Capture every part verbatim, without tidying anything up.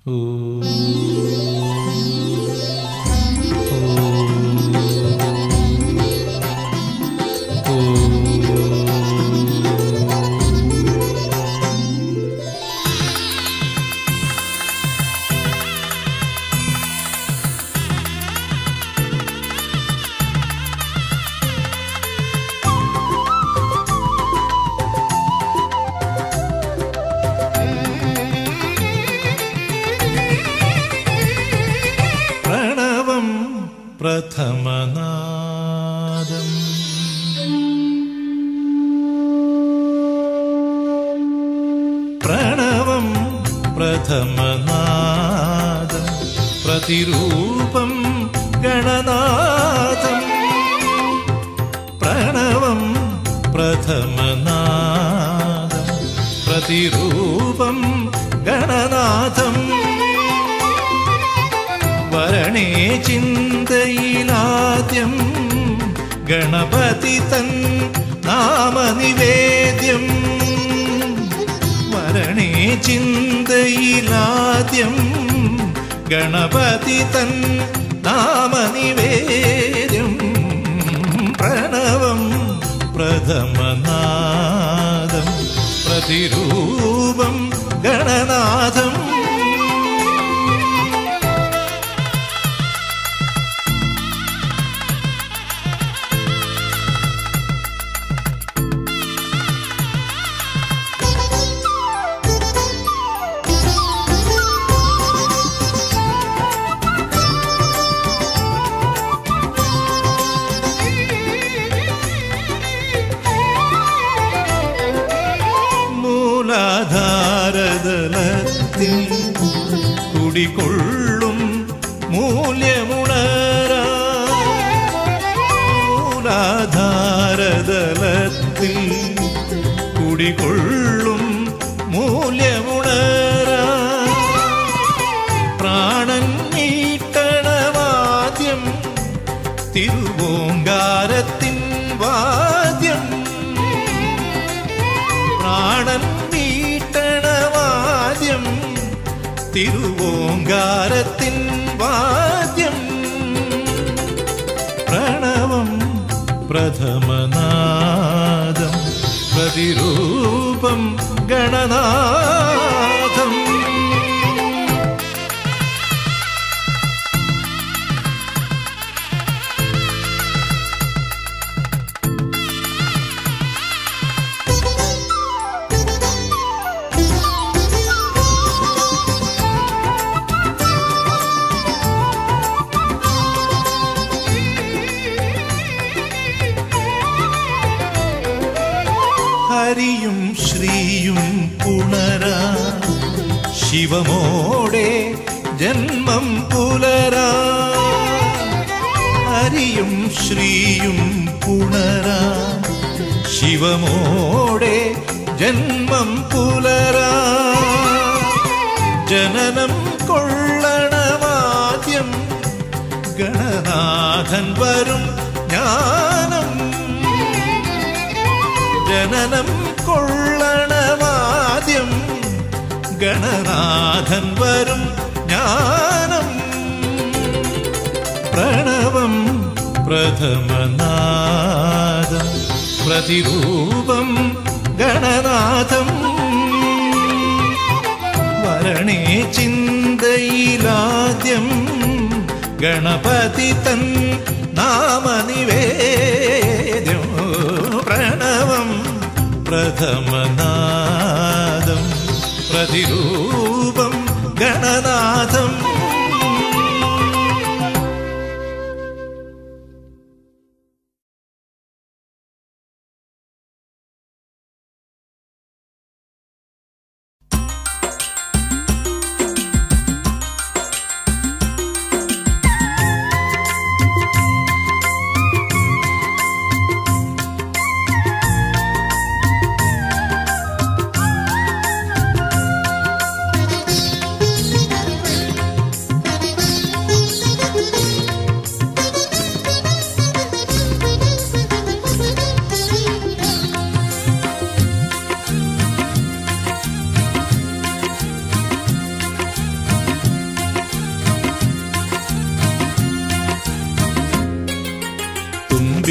പ്രഥമനാദം പ്രണവം പ്രഥമനാദം പ്രതിരൂപം ഗണനാഥം പ്രണവം പ്രഥമനാദം പ്രതിരൂപം ഗണനാഥം വരണേ ചിന്തയിലാദ്യം ഗണപതി തൻ നാമനിവേദ്യം വരണേ ചിന്തയിലാദ്യം ഗണപതി തൻ നാമനിവേദ്യം പ്രണവം പ്രഥമനാദം പ്രതിരൂപം ഗണനാഥം മൂലാധാരതലത്തിൽ കുടികൊള്ളും മൂല്യമുണരാ മൂലാധാരതലത്തിൽ കുടികൊള്ളും മൂല്യമുണരാ പ്രാണൻ മീട്ടണവാദ്യം തിരുവോങ്കാരത്തിൻ വാദ്യം പ്രാണൻ മീട്ടണവാദ്യം തിരുവോങ്കാരത്തിൻ വാദ്യം പ്രണവം പ്രഥമനാദം പ്രതിരൂപം ഗണനാഥം ഹരിയും ശ്രീയും പുണരാ ശിവമോടെ ജന്മം പുലരാ ഹരിയും ശ്രീയും പുണരാ ശിവമോടെ ജന്മം പുലരാ ജനനം കൊള്ളണവാദ്യം ഗണനാഥൻ വരും ജ്ഞാനം ജനനം കൊള്ളണവാദ്യം ഗണനാഥൻ വരും ജ്ഞാനം പ്രണവം പ്രഥമനാദം പ്രതിരൂപം ഗണനാഥം വരണേ ചിന്തയിലാദ്യം ഗണപതി തൻ നാമനിവേദ്യം പ്രണവം പ്രഥമനാദം പ്രതിരൂപം ഗണനാഥം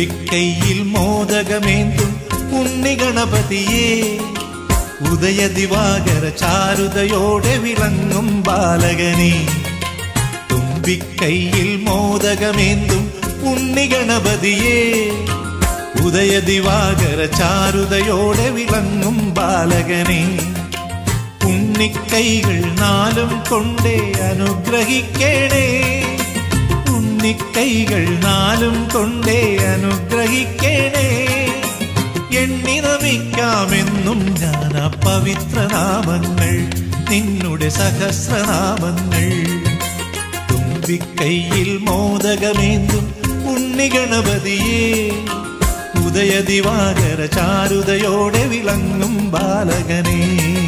തുമ്പിക്കൈയിൽ മോദകമേന്തും ഉണ്ണിഗണപതിയേ, ഉദയദിവാകര ചാരുതയോടെ വിളങ്ങും ബാലകനേ. തുമ്പിക്കൈയിൽ മോദകമേന്തും ഉണ്ണിഗണപതിയേ, ഉദയദിവാകര ചാരുതയോടെ വിളങ്ങും ബാലകനേ. ഉണ്ണിക്കൈകൾ നാലും കൊണ്ടേ അനുഗ്രഹിക്കണേ, ഉണ്ണിക്കൈകൾ നാലും കൊണ്ടേ അനുഗ്രഹിക്കണേ. എണ്ണി നമിക്കാമെന്നും ഞാൻ ആ പവിത്രനാമങ്ങൾ, നിന്നുടെ സഹസ്രനാമങ്ങൾ. തുമ്പിക്കൈയിൽ മോദകമേന്തും ഉണ്ണിഗണപതിയേ, ഉദയദിവാകര ചാരുതയോടെ വിളങ്ങും ബാലകനേ.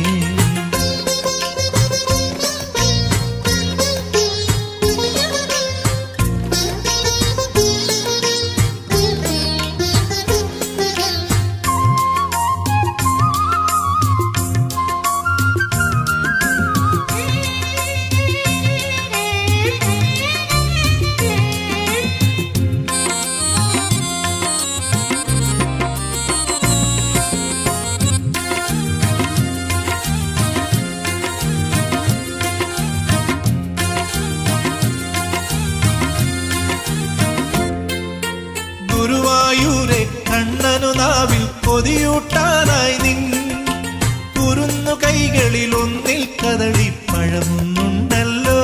ഗുരുവായൂരെ കണ്ണനു നാവിൽ കൊതിയൂട്ടാനായി നിൻ കുരുന്നു കൈകളിൽ ഒന്നിൽ കദളിപ്പഴമൊന്നുണ്ടല്ലോ.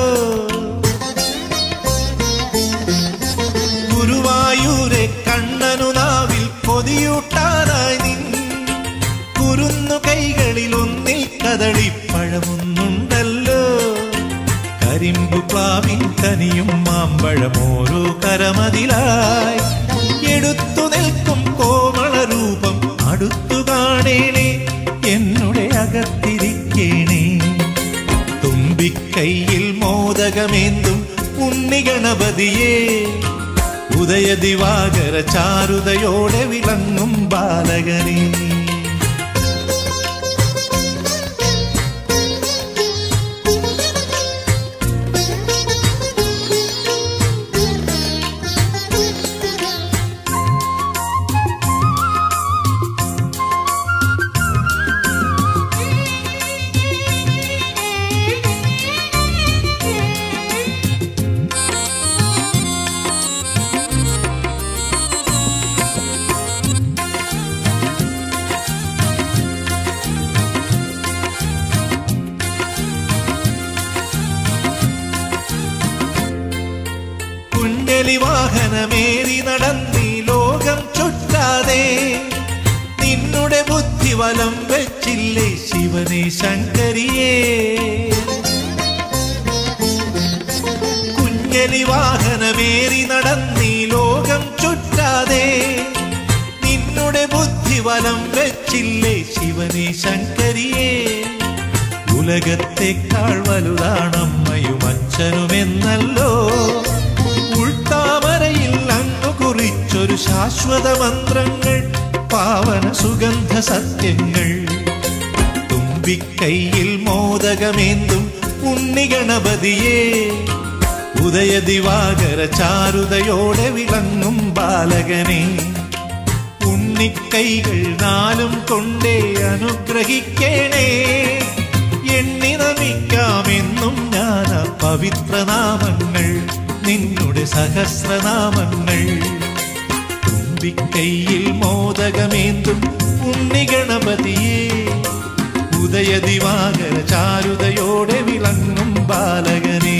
ഗുരുവായൂരെ കണ്ണനു നാവിൽ കൊതിയൂട്ടാനായി നിൻ കുരുന്നു കൈകളിൽ ഒന്നിൽ കദളിപ്പഴമൊന്നുണ്ടല്ലോ. കരിമ്പു പ്ലാവിൻ കനിയും മാമ്പഴമോരോ കരമതിലായി എടുത്തു നിൽക്കും കോമള രൂപം അടുത്തു കാണേണേ, എന്നുടെ അകത്തിരിക്കേണേ. തുമ്പിക്കൈയിൽ മോദകമേന്തും ഉണ്ണിഗണപതിയേ, ഉദയദിവാകര ചാരുതയോടെ വിളങ്ങും ബാലകനേ. വാഹനമേറി നടന്നീ ലോകം ചുറ്റാതെ, നിന്നുടെ ബുദ്ധി വലം വെച്ചില്ലേ ശിവനെ ശങ്കരിയേ. കുഞ്ഞലി വാഹനമേറി നടന്നീ ലോകം ചുറ്റാതെ, നിന്നുടെ ബുദ്ധി വലം വെച്ചില്ലേ ശിവനെ ശങ്കരിയേ. ഉലകത്തെക്കാൾ വലുതാണമ്മയും അച്ഛനുമെന്നല്ലോ, ഉൾത്താമരയിൽ അങ്ങു കുറിച്ചൊരു ശാശ്വത മന്ത്രങ്ങൾ, പാവന സുഗന്ധ സത്യങ്ങൾ. തുമ്പിക്കൈയിൽ മോദകമേന്തും ഉണ്ണിഗണപതിയേ, ഉദയദിവാകര ചാരുതയോടെ വിളങ്ങും ബാലകനേ. ഉണ്ണിക്കൈകൾ നാലും കൊണ്ടേ അനുഗ്രഹിക്കണേ, എണ്ണി നമിക്കാമെന്നും ഞാൻ ആ പവിത്രനാമങ്ങൾ, നിന്നുടെ സഹസ്രനാമങ്ങൾ. തുമ്പിക്കൈയിൽ മോദകമേന്തും ഉണ്ണിഗണപതിയേ, ഉദയദിവാകര ചാരുതയോടെ വിളങ്ങും ബാലകനേ.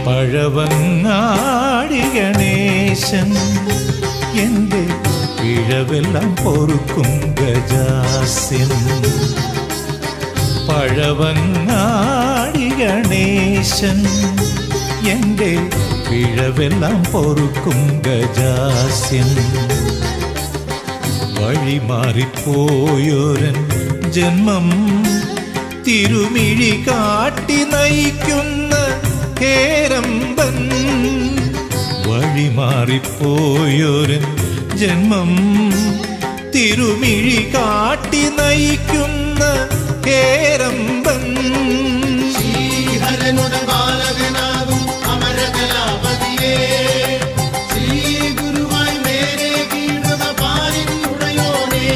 പഴവങ്ങാടി ഗണേശൻ എൻ്റെ പിഴവെല്ലാം പൊറുക്കും ഗജാസ്യൻ. പഴവങ്ങാടി ഗണേശൻ എൻ്റെ പിഴവെല്ലാം പൊറുക്കും ഗജാസ്യൻ. വഴിമാറിപ്പോയൊരൻ ജന്മം തിരുമിഴി കാട്ടി നയിക്കുന്ന ഹേരമ്പൻ. വഴിമാറിപ്പോയൊരൻ ജന്മം തിരുമിഴി കാട്ടി നയിക്കുന്ന ഹേരമ്പൻ. ശ്രീഹരനുടെ ബാലകനാകും അമരകലാപതിയേ, ശ്രീ ഗുരുവായി മേരെ കീഴുക പാലിനുടയോനേ.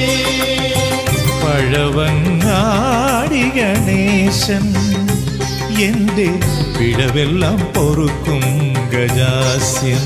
പഴവങ്ങാടി ഗണേശൻ എൻ്റെ പിഴവെല്ലാം പൊറുക്കും ഗജാസ്യൻ.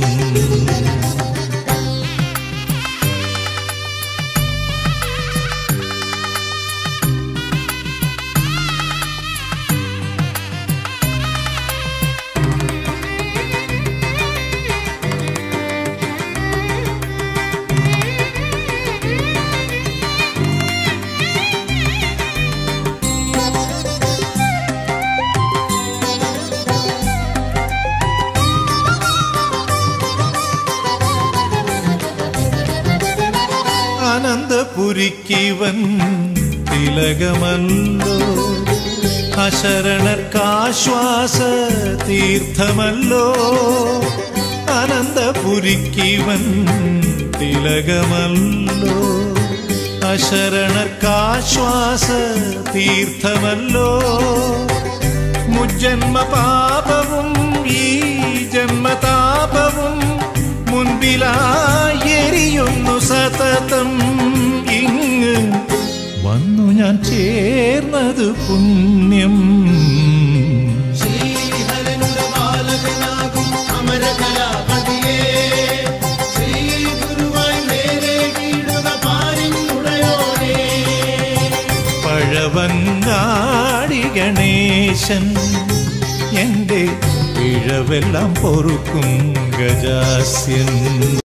അനന്തപുരിക്കിവൻ തിലകമല്ലോ, അശരണർക്കാശ്വാസ തീർത്ഥമല്ലോ. അനന്തപുരിക്കിവൻ തിലകമല്ലോ, അശരണർക്കാശ്വാസ തീർത്ഥമല്ലോ. മുജ്ജന്മ പാപവും ഈ ജന്മതാപവും മുൻപിലായി എരിയുന്നു സതതം. ഇങ്ങ് വന്നു ഞാൻ ചേർന്നത് പുണ്യം. ശ്രീഹരനുടെ ബാലകനാകും അമരകലാപതിയേ, ശ്രീ ഗുരുവായി മേരെ കീഴുക പാലിനുടയോനേ. പഴവങ്ങാടി ഗണേശൻ എൻ്റെ പിഴവെല്ലാം പൊറുക്കും ഗജാസ്യൻ.